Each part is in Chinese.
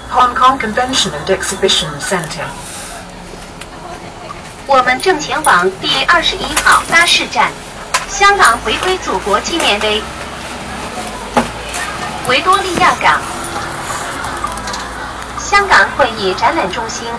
Hong Kong Convention and Exhibition Center. 我们正前往第21号巴士站，香港回归祖国纪念碑，维多利亚港，香港会议展览中心。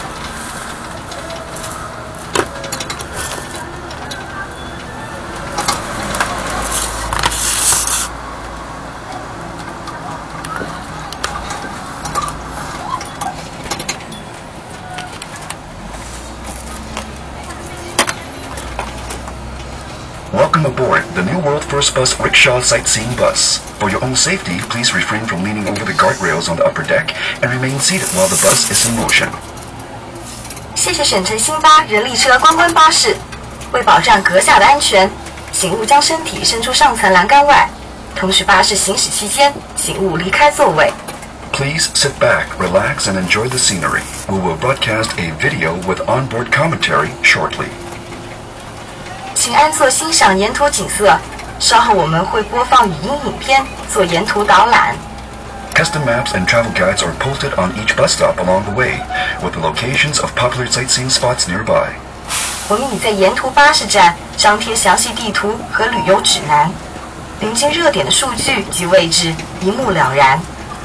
Welcome aboard the New World First Bus Rickshaw Sightseeing Bus. For your own safety, please refrain from leaning over the guardrails on the upper deck and remain seated while the bus is in motion. 谢谢选乘新巴人力车观光巴士。为保障阁下的安全，请勿将身体伸出上层栏杆外。同时，巴士行驶期间，请勿离开座位。 Please sit back, relax, and enjoy the scenery. We will broadcast a video with onboard commentary shortly. 请安坐欣赏沿途景色，稍后我们会播放语音影片做沿途导览。 Custom maps and travel guides are posted on each bus stop along the way, with the locations of popular sightseeing spots nearby. 我们已在沿途巴士站张贴详细地图和旅游指南，临近热点的数据及位置一目了然。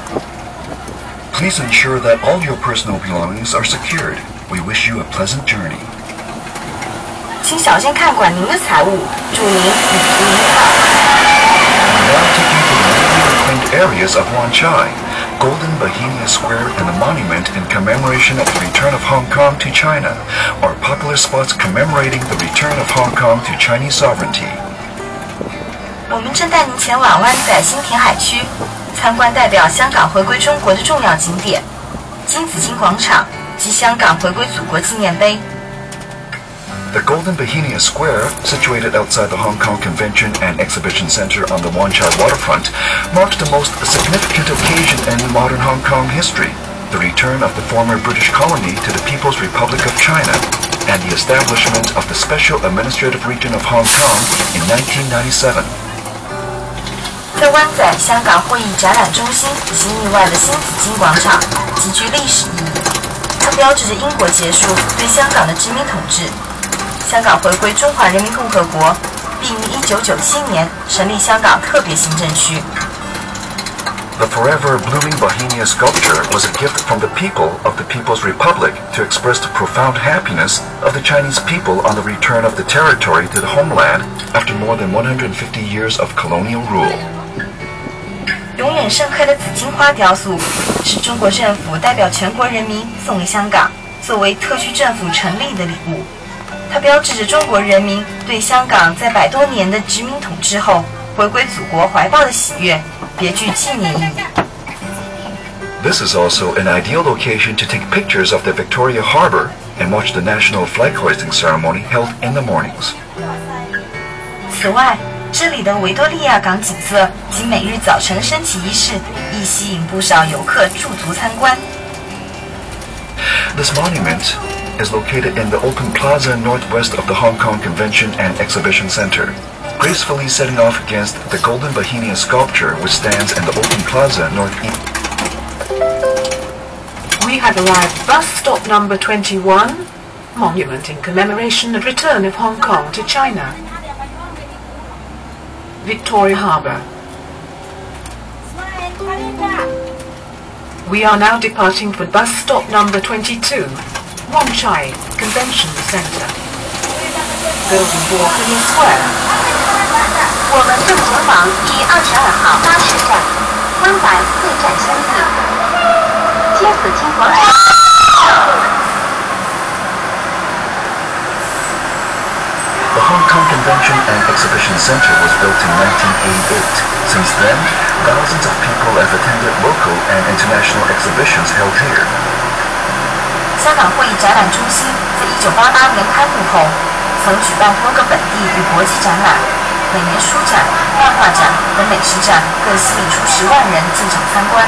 Please ensure that all your personal belongings are secured. We wish you a pleasant journey. 请小心看管您的财物，祝您旅途愉快。 We now take you to the newly reclaimed areas of Wan Chai, Golden Bohemia Square, and the monument in commemoration of the return of Hong Kong to China, are popular spots commemorating the return of Hong Kong to Chinese sovereignty. 我们正带您前往湾仔新填海区，参观代表香港回归中国的重要景点——金紫荆广场及香港回归祖国纪念碑。 The Golden Bohemia Square, situated outside the Hong Kong Convention and Exhibition Center on the Wan Chai waterfront, marks the most significant occasion in modern Hong Kong history, the return of the former British colony to the People's Republic of China, and the establishment of the Special Administrative Region of Hong Kong in 1997. 在湾仔香港会议展览中心西翼外的新紫荆广场极具历史意义，它标志着英国结束对香港的殖民统治。香港回归中华人民共和国，并于1997年成立香港特别行政区。 The forever blooming Bohemia sculpture was a gift from the people of the People's Republic to express the profound happiness of the Chinese people on the return of the territory to the homeland after more than 150 years of colonial rule. 永远盛开的紫荆花雕塑是中国政府代表全国人民送给香港作为特区政府成立的礼物。它标志着中国人民对香港在100多年的殖民统治后回归祖国怀抱的喜悦，别具纪念意义。 This is also an ideal location to take pictures of the Victoria Harbour and watch the national flag hoisting ceremony held in the mornings. 此外，这里的维多利亚港景色及每日早晨升旗仪式亦吸引不少游客驻足参观。 This monument is located in the open plaza northwest of the Hong Kong Convention and Exhibition Center, gracefully setting off against the Golden Bohemia sculpture which stands in the open plaza northeast. We have arrived bus stop number 21, monument in commemoration of return of Hong Kong to China. Victoria Harbour. We are now departing for bus stop number 22, Wan Chai Convention Center. Golden Bohemia Square. 我们正前往第22号巴士站，湾仔会展相遇，金紫荆广场。 The Hong Kong Convention and Exhibition Center was built in 1988. Since then, thousands of people have attended local and international exhibitions held here. 香港会议展览中心在1988年开幕后，曾举办多个本地与国际展览，每年书展、漫画展和美食展更吸引出10万人进场参观。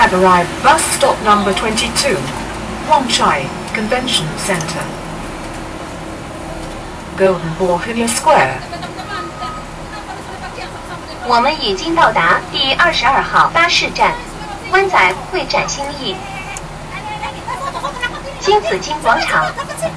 have arrived bus stop number 22, Wangchai Convention Center. Golden Bohemia Square. 我们已经到达第22号巴士站，湾仔会展新义，金紫荆广场。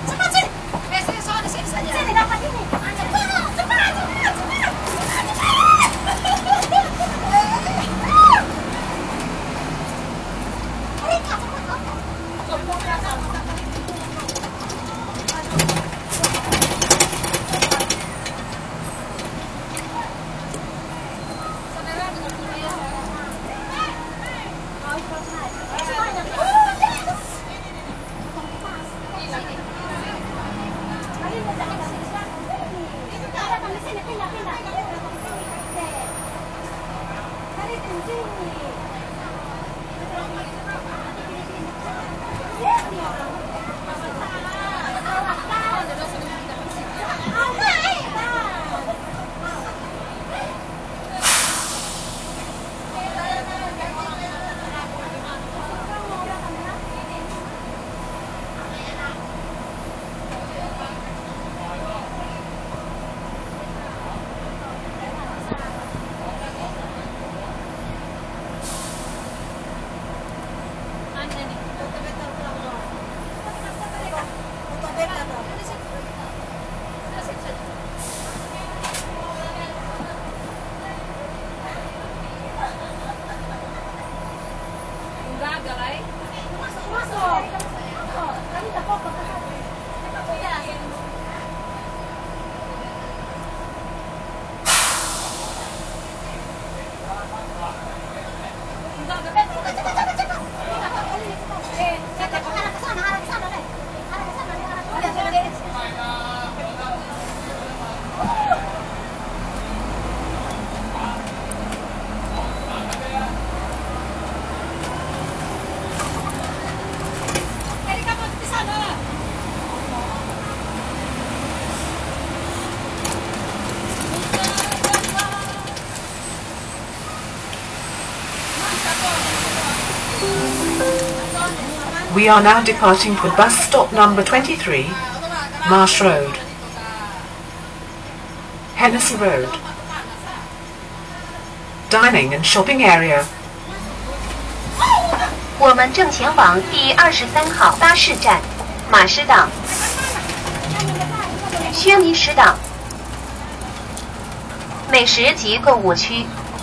We are now departing for bus stop number 23, Marsh Road, Hennessy Road. Dining and shopping area. 我们正前往第23号巴士站，马师港、薛尼石港美食及购物区。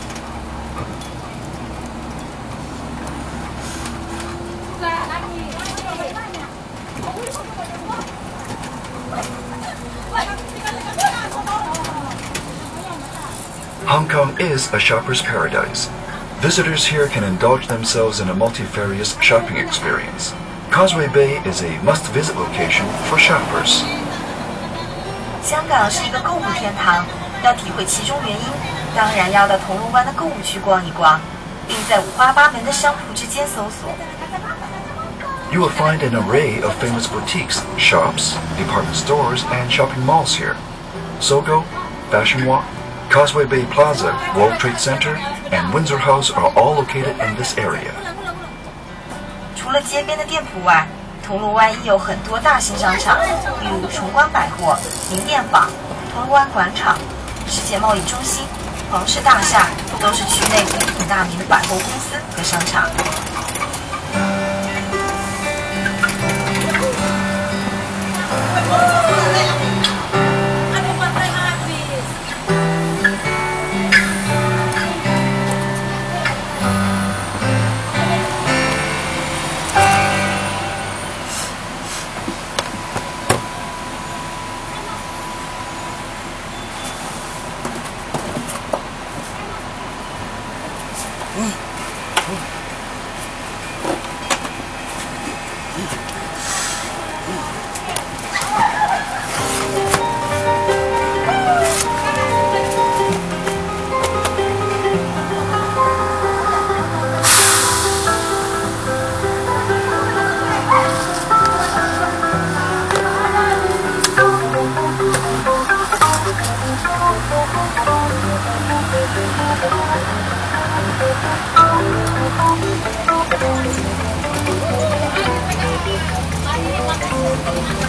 Hong Kong is a shopper's paradise. Visitors here can indulge themselves in a multifarious shopping experience. Causeway Bay is a must-visit location for shoppers. 香港是一个购物天堂，要体会其中原因，当然要到铜锣湾的购物区逛一逛，并在五花八门的商铺之间搜索。 You will find an array of famous boutiques, shops, department stores, and shopping malls here. Sogo, Fashion Walk, Causeway Bay Plaza, World Trade Center, and Windsor House are all located in this area. 除了街边的店铺外，铜锣湾亦有很多大型商场，例如崇光百货、名店坊、铜锣湾广场、世界贸易中心、皇氏大厦，都是区内鼎鼎大名的百货公司和商场。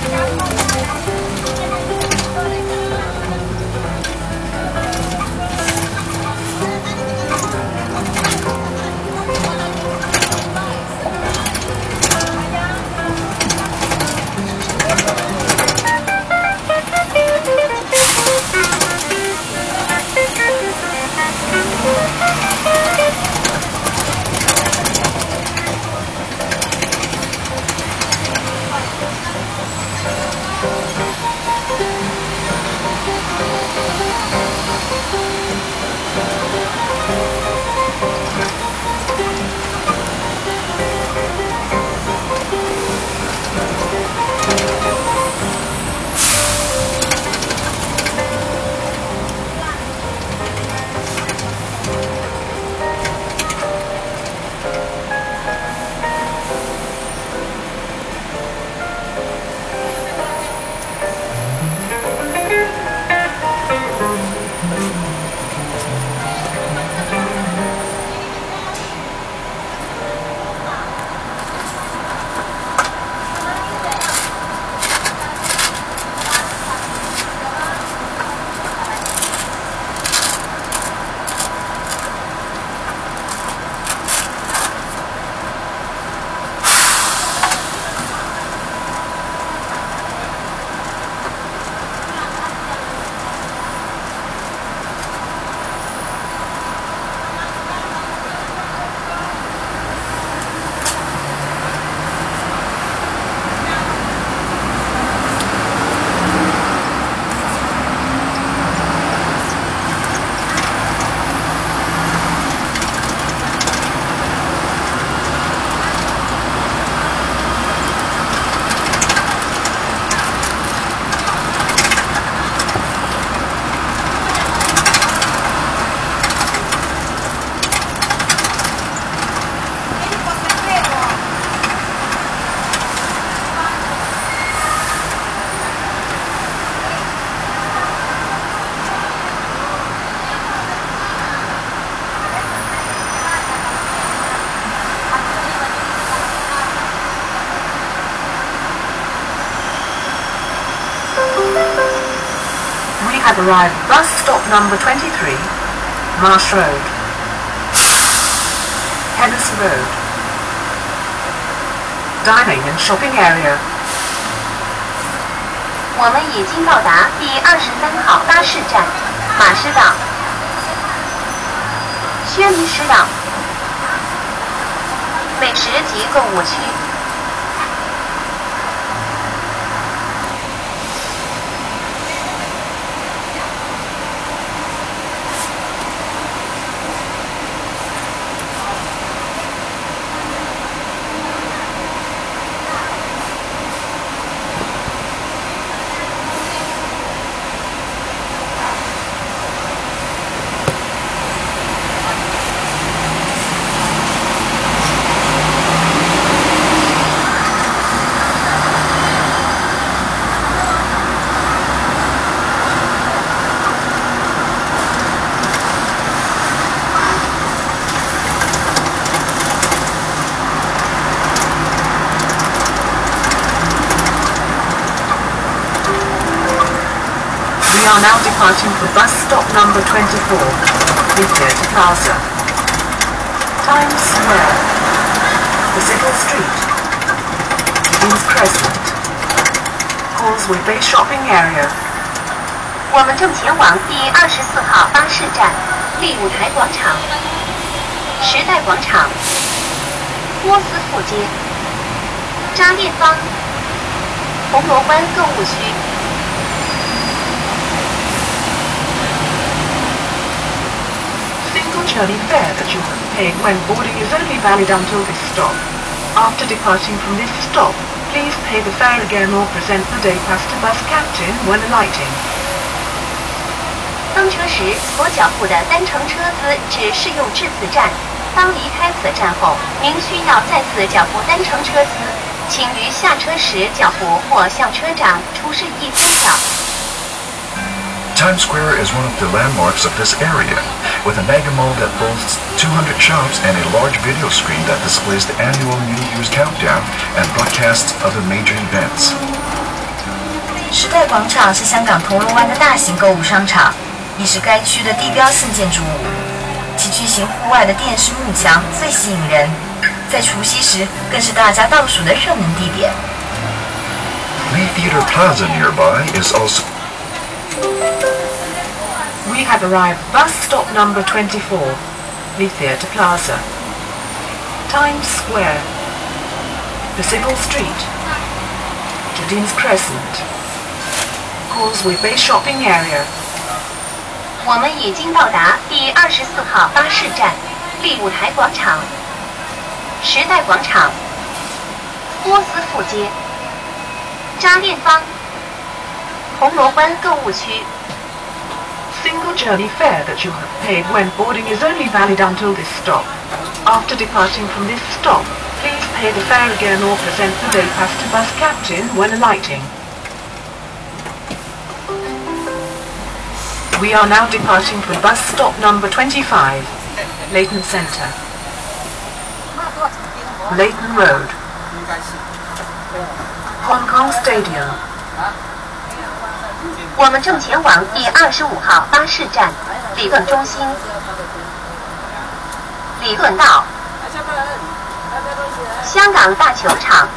have arrived bus stop number 23, Marsh Road, Hennis Road. Dining and shopping area. 我们已经到达第23号巴士站，马师道、轩尼诗道、美食及购物区。 We are now departing for bus stop number 24, Vivian Plaza, Times Square, Pacific Street, Queens Crescent, Causeway Bay Shopping Area. 我们正前往第24号巴士站，利舞台广场、时代广场、波斯富街、扎列坊、铜锣湾购物区。 Single fare that you have paid when boarding is only valid until this stop. After departing from this stop, please pay the fare again or present the day pass to bus captain when alighting. 登车时所缴付的单程车资只适用至此站。当离开此站后，您需要再次缴付单程车资，请于下车时缴付或向车长出示一分票。 Times Square is one of the landmarks of this area, with a mega mall that boasts 200 shops and a large video screen that displays the annual New Year's countdown and broadcasts other major events. 代广场是香港铜锣湾的大型购物商场，亦是该区的地标性建筑物。其巨型户外的电视幕墙最吸引人，在除夕时更是大家倒数的热门地点。 Lee Theatre Plaza nearby is also. We have arrived bus stop number 24, Lee Theatre Plaza. Times Square, Percival Street, Jardines Crescent, Causeway Bay Shopping Area. 我们已经到达第24号巴士站，利舞台广场、时代广场、波斯富街、渣甸坊、铜锣湾购物区。 Single journey fare that you have paid when boarding is only valid until this stop. After departing from this stop, please pay the fare again or present the day pass to bus captain when alighting. We are now departing from bus stop number 25, Leighton Centre. Leighton Road, Hong Kong Stadium. 我们正前往第25号巴士站，理顿中心、理顿道、香港大球场。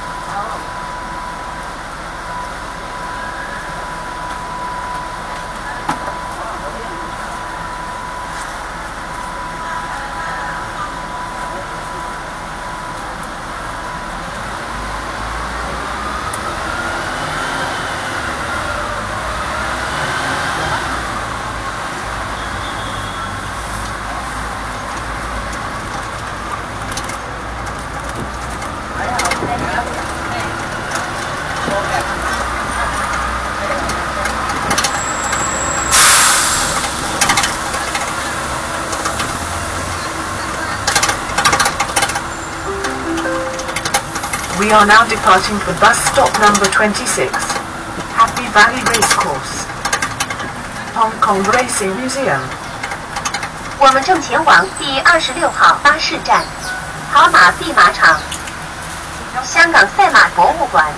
We are now departing for bus stop number 26, Happy Valley Racecourse, Hong Kong Racing Museum. 我们正前往第26号巴士站，跑马地马场、香港赛马博物馆。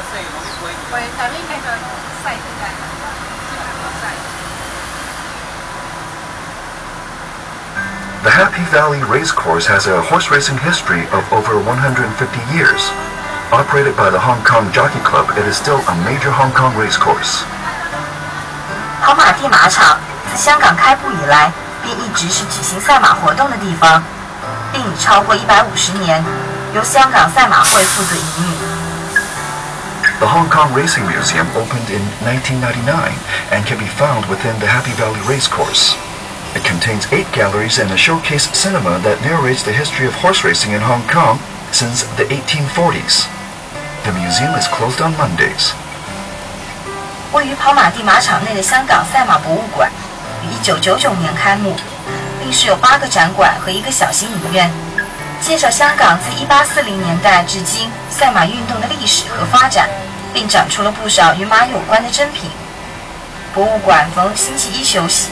The Happy Valley Racecourse has a horse racing history of over 150 years. Operated by the Hong Kong Jockey Club, it is still a major Hong Kong racecourse. 跑马地马场自香港开埠以来，便一直是举行赛马活动的地方，并已超过150年，由香港赛马会负责营运。 The Hong Kong Racing Museum opened in 1999 and can be found within the Happy Valley Racecourse. It contains 8 galleries and a showcase cinema that narrates the history of horse racing in Hong Kong since the 1840s. The museum is closed on Mondays. 位于跑马地马场内的香港赛马博物馆于1999年开幕，并设有8个展馆和1个小型影院，介绍香港自1840年代至今赛马运动的历史和发展，并展出了不少与马有关的珍品。博物馆逢星期一休息。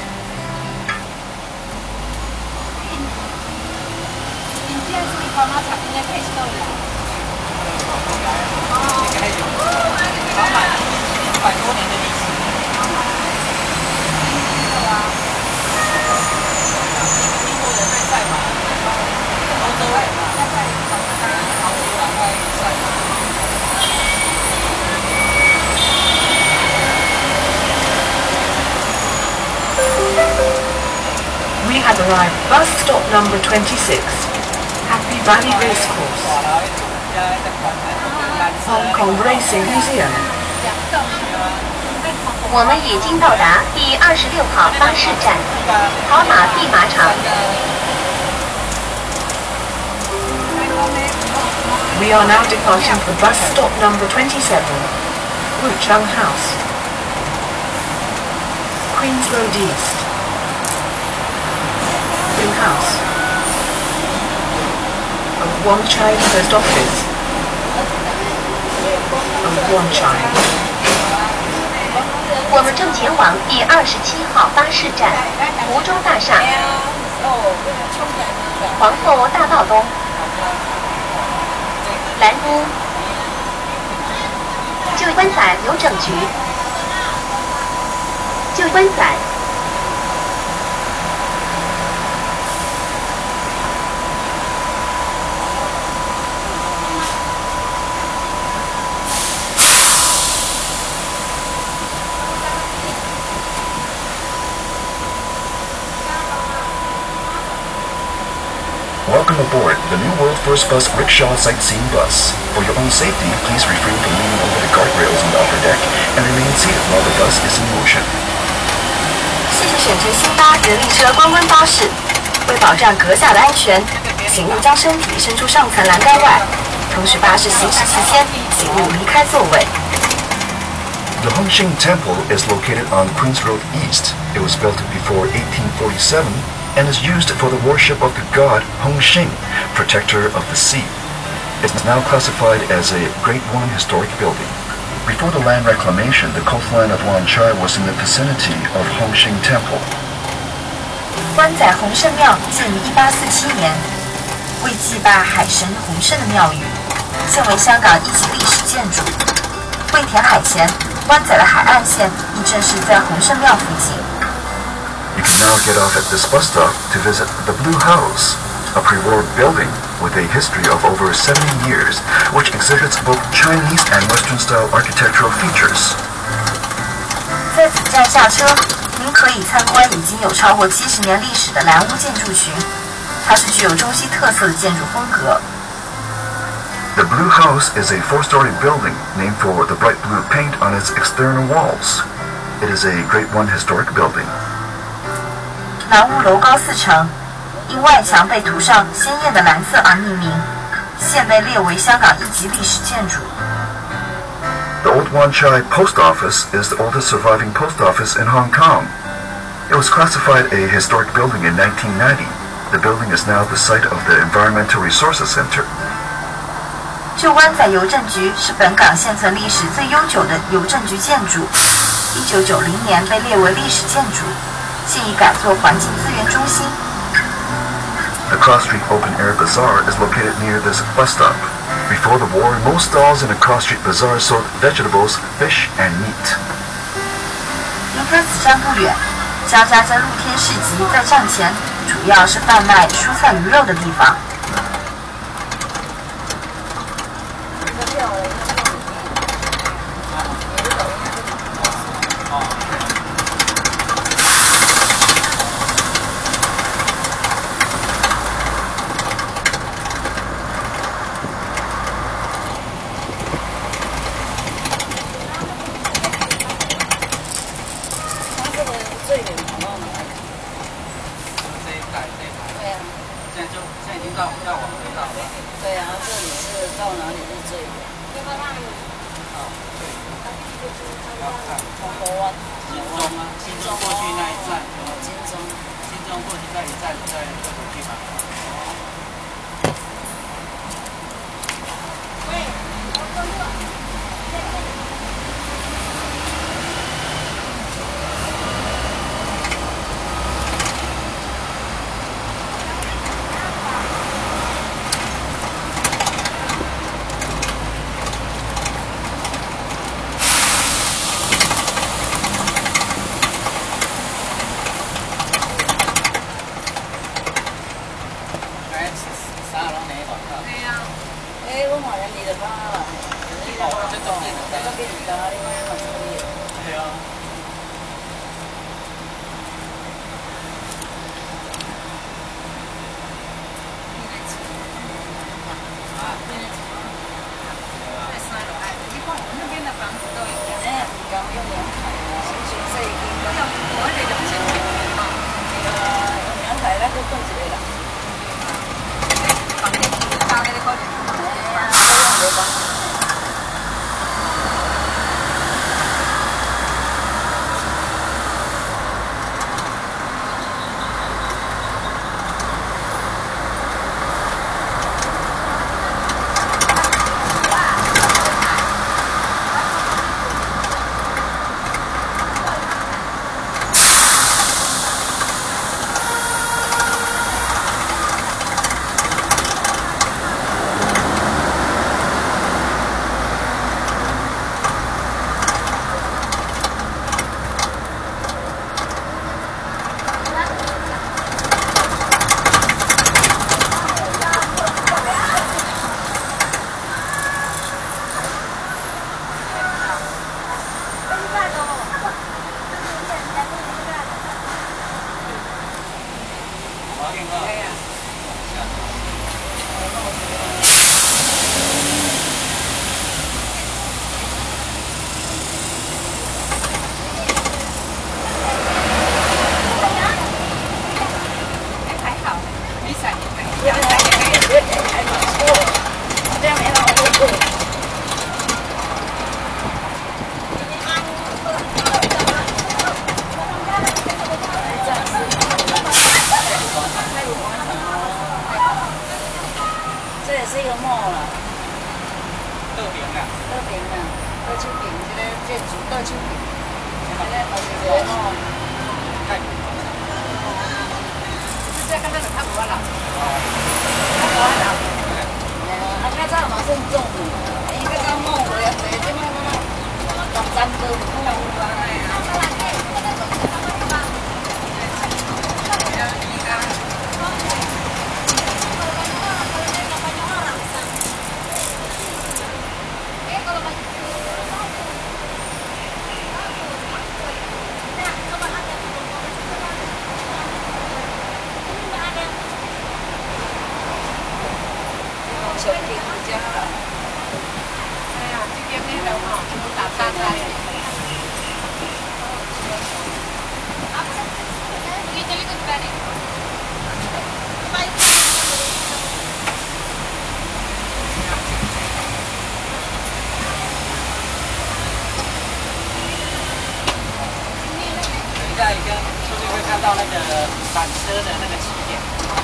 We have arrived bus stop number 26, Happy Valley Racecourse, Hong Kong Racing Museum. 我们已经到达第26号巴士站，跑马地马场。 We are now departing for bus stop number 27, Wu Chung House, Queens Road East, New House, of Wan Chai Post Office, of Wan Chai. 我们正前往第27号巴士站，湖州大厦、皇后大道东、蓝屋、旧湾仔邮政局、 旧湾仔。 Welcome aboard the new World First Bus Rickshaw Sightseeing Bus. For your own safety, please refrain from leaning over the guardrails on the upper deck and remain seated while the bus is in motion. 谢谢选择新巴人力车观光巴士。为保障阁下的安全，请勿将身体伸出上层栏杆外。同时，巴士行驶期间，请勿离开座位。 The Hongxing Temple is located on Queens Road East. It was built before 1847 and is used for the worship of the god Hongxing, protector of the sea. It is now classified as a Grade 1 historic building. Before the land reclamation, the coastline of Wanchai was in the vicinity of Hongxing Temple. 湾仔洪圣庙建于1847年，为祭拜海神洪圣的庙宇，现为香港一级历史建筑。为填海前，湾仔的海岸线亦正是在洪圣庙附近。 You can now get off at this bus stop to visit the Blue House, a pre-war building with a history of over 70 years, which exhibits both Chinese and Western-style architectural features. 在此站下车，您可以参观已经有超过70年历史的蓝屋建筑群，它是具有中西特色的建筑风格。 The Blue House is a 4-story building named for the bright blue paint on its external walls. It is a Grade 1 historic building. 蓝屋楼高4层，因外墙被涂上鲜艳的蓝色而命名，现被列为香港一级历史建筑。 The Old Wan Chai Post Office is the oldest surviving post office in Hong Kong. It was classified a historic building in 1990. The building is now the site of the Environmental Resources Center. 旧湾仔邮政局是本港现存历史最悠久的邮政局建筑，1990年被列为历史建筑，现已改作环境资源中心。 The Cross Street Open Air Bazaar is located near this bus stop. Before the war, most stalls in the Cross Street Bazaar sold vegetables, fish, and meat. 离开此站不远，家家在露天市集在站前，主要是贩卖蔬菜鱼肉的地方。 这也是一个 mall 了。乐平啊，乐秋平，这个建筑乐秋平，这个后面这个 mall。太平广场。这刚刚就差不多了。差不多了。啊，较早嘛算中午，伊较早 mall 回来坐，即摆我站都唔好啊。小店比较好。哎呀，这边那个哈，全部打沙沙的。等一下，出去会看到那个缆车的那个起点。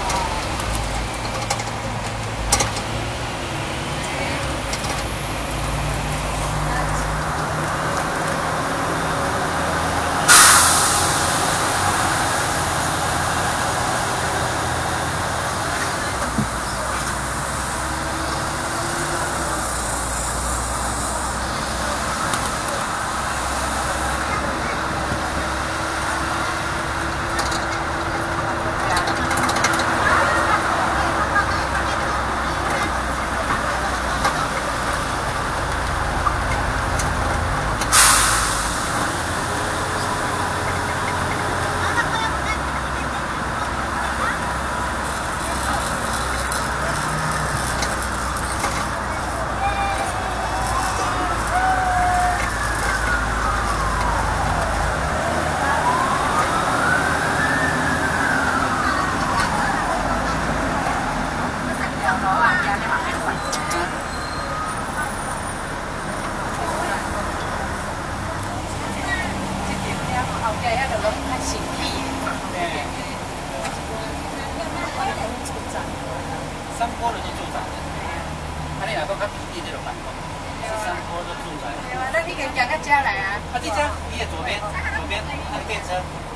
山坡的就住宅，啊，你若讲较平地这种办法，山坡的住宅。对啊，那你可以行到这来啊。啊，这家你的左边那个电车。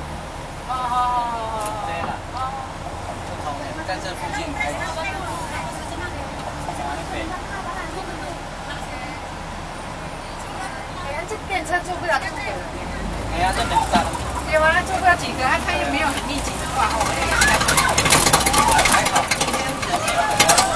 哦。对了。不同的，在这附近开。对。哎呀，这电车坐不了几个人。哎呀，这等不到。对啊，坐不了几个，它又没有很密集的话，还好，今天人没有很多。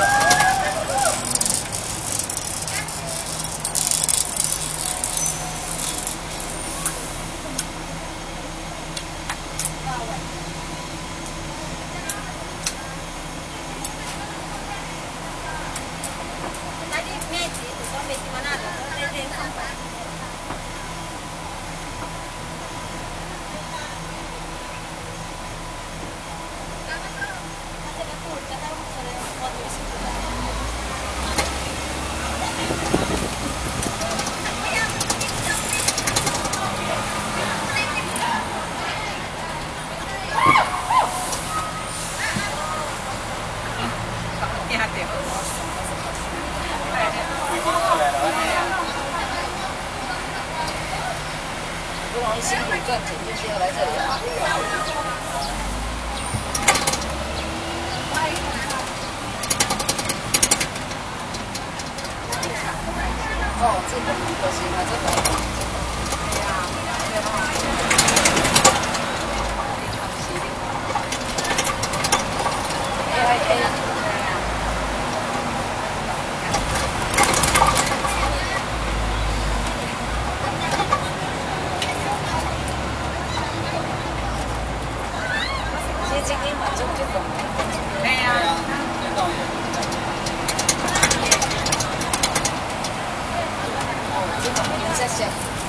不容易辛苦赚钱，就是要来这里。哦，这个不可行啊，这个。对呀，对吧？ 你今天晚上就懂。哎呀。谢谢。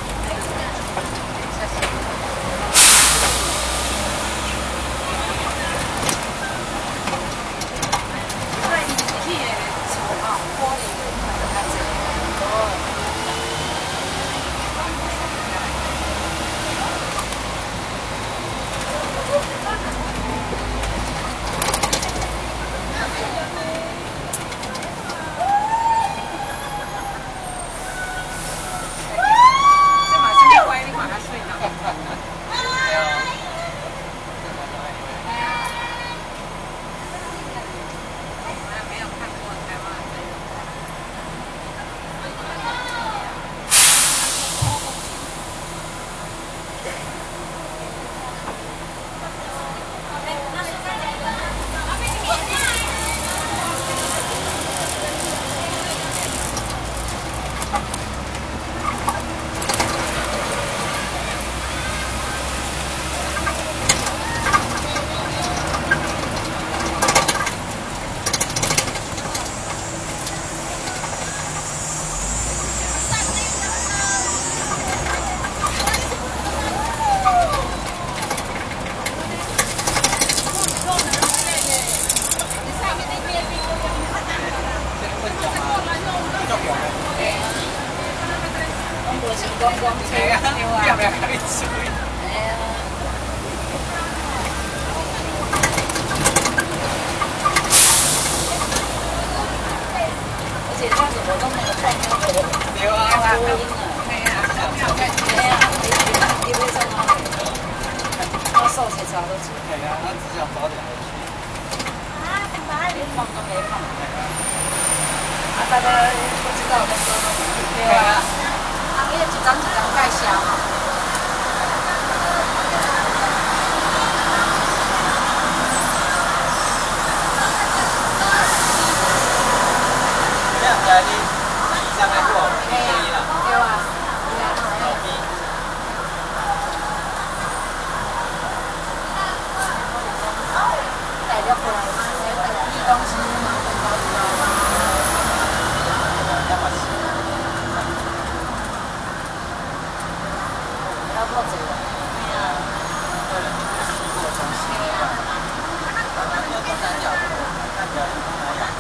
光光车啊，要不要开始？哎呀！而且它怎么都没有太那个对啊，播音了，对啊，对啊，你会在哪里？我手才查得出。对啊，他只想早点回去。啊，连放都没放。啊，大家不知道的时候，对啊。因为一张一张介绍嘛。这样子你上来过，可以了。对啊。好的。带了过来嘛，你东西嘛，或者，对呀，去过中西啊，要东南角，看起来东南亚。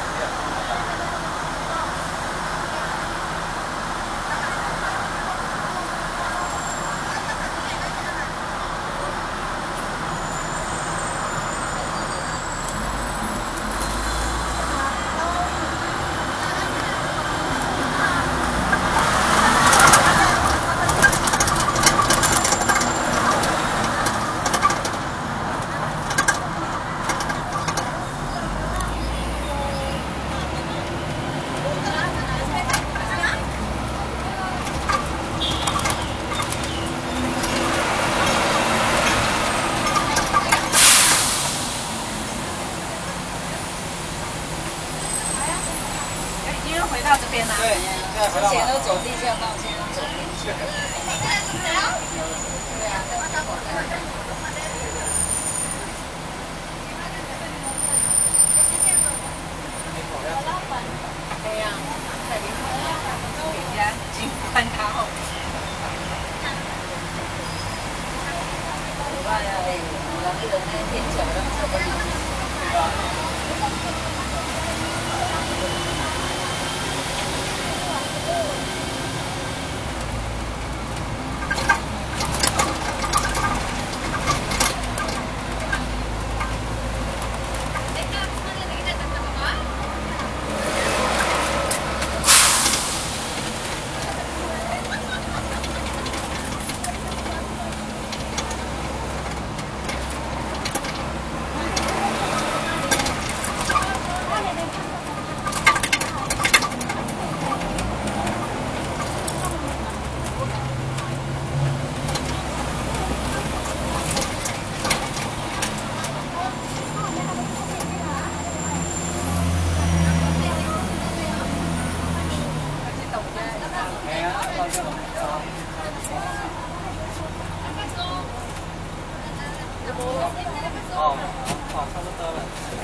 回到这边啦。对，之前都走地下道，现在走进去。对啊，对呀，太厉害了，人家金冠他后。我爸呀，我那个那天脚上什么？对吧？ 哦，差不多了。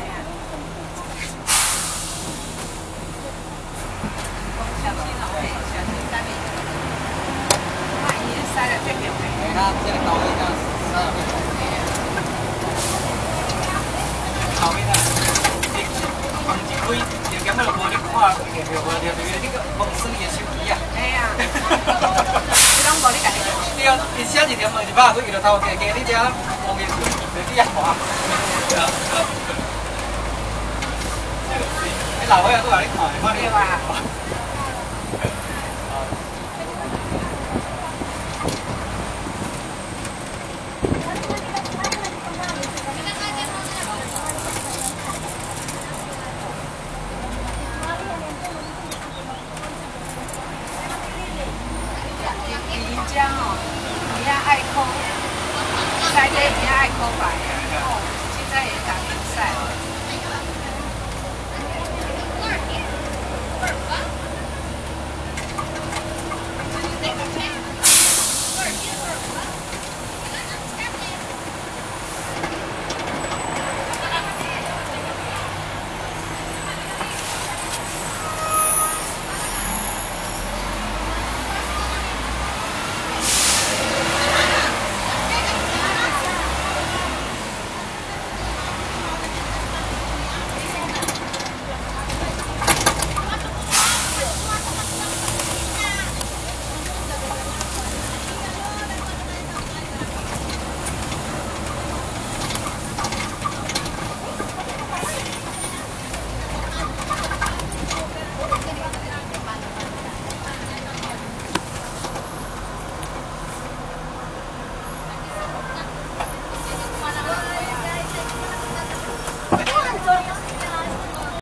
小心哦，小心下面。万一塞了最表面。它这个刀一样12面。后面啊，你放一开，就咁样落去，你看，你个风水嘅手机啊。哎呀，你拢无你家己。对啊，伊写一条200块，伊就头加你遮风嘅手机，你啊看。你老伙仔都话你看，看你话。你要爱抠，塞这你要爱抠吧，哦，现在也打比赛。